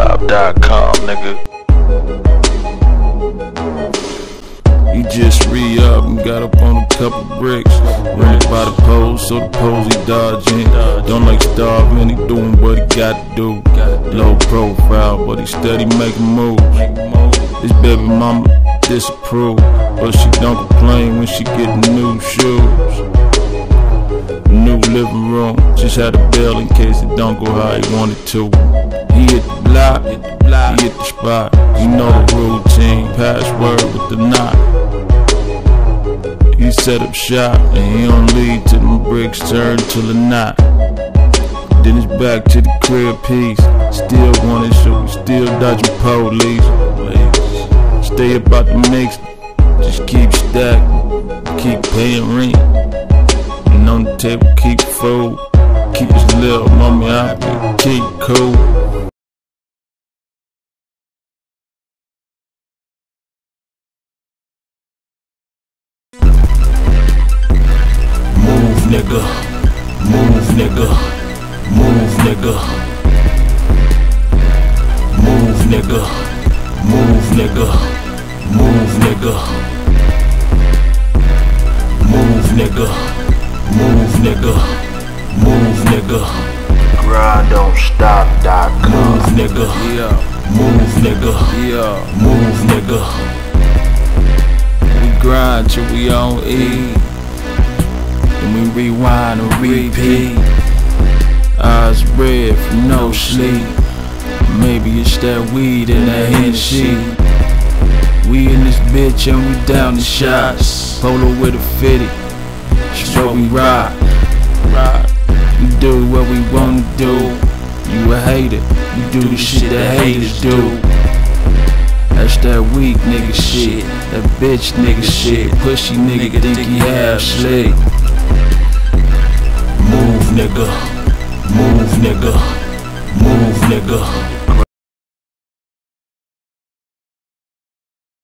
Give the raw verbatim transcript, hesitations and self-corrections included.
stop dot com, nigga. He just re-up and got up on a couple bricks. Running by the pose, so the pose he dodging. Don't like starving, he doing what he gotta do. Low profile, but he steady making moves. His baby mama disapprove, but she don't complain when she getting new shoes. New living room, just had a bell in case it don't go how he wanted to. He hit the block, he hit the spot. You know the routine, password with the knot. He set up shop and he don't leave till them bricks turn to the knot. Then it's back to the crib piece. Still wanted, so we still dodging police. Stay about the mix, just keep stacking, keep paying rent. And on the table, keep food, keep his little mommy happy, keep cool. Move, nigga, move, nigga, move, nigga, move, nigga, move, nigga, move, nigga, move, nigga, move, nigga, move, nigga. grind don't stop dot com. Move, nigga, yeah. Move, nigga, yeah. Move, nigga. We grind till we on E, and we rewind and repeat. Eyes red from no sleep. Maybe it's that weed in that Hennessy. We in this bitch and we down the shots. Polo with a fifty, that's what we rock. We do what we wanna do. You a hater, you do the shit that haters do. That's that weak nigga shit, that bitch nigga shit. Pushy nigga think he half slick. Move, nigga, move, nigga, move, nigga.